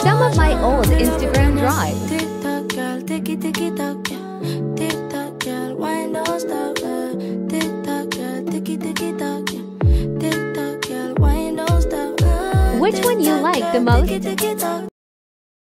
some of my old Instagram drive. Tick-tock, girl, ticky-ticky-tock, tick-tock, girl, wine don't stop, tick-tock, girl, ticky-ticky-tock, tick-tock, girl, wine don't stop. Which one you like the most?